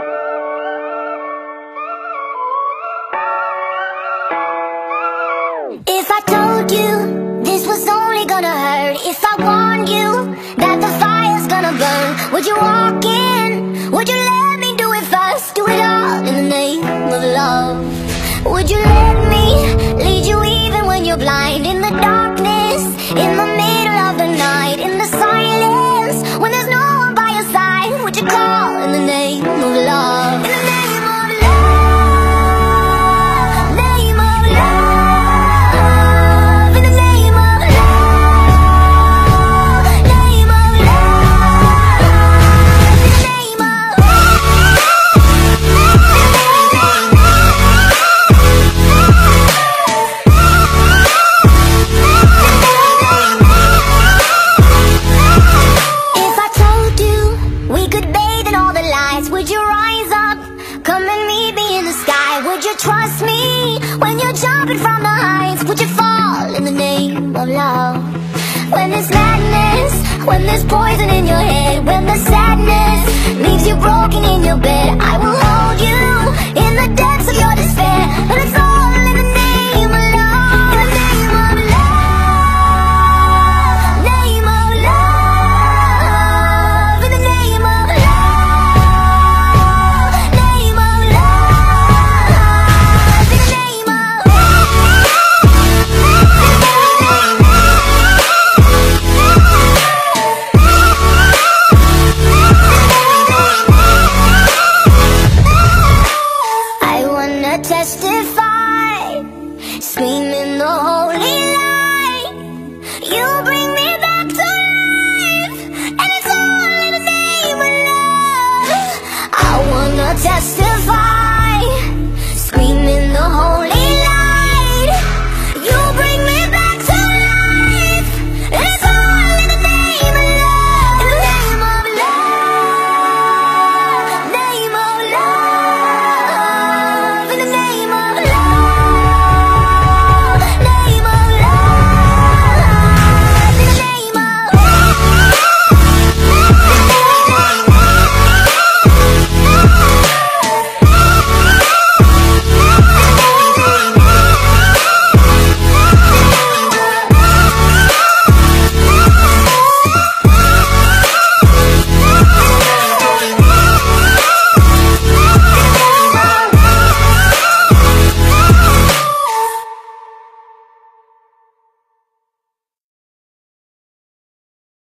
If I told you this was only gonna hurt, if I warned you that the fire's gonna burn, would you walk in? Would you let me do it first? Do it all in the name of love. Would you let me lead you even when you're blind? In the darkness, in the middle of the night, in the silence, when there's no one by your side, would you call in the name of love? In the name of love, name of love, in the name of love, name of love, in the name of If I told you we could bathe in all the lights, would you rise up, come and meet me in the sky? Would you trust me when you're jumping from the heights? Would you fall in the name of love? When there's madness, when there's poison in your head, when the sadness leaves you broken in your bed,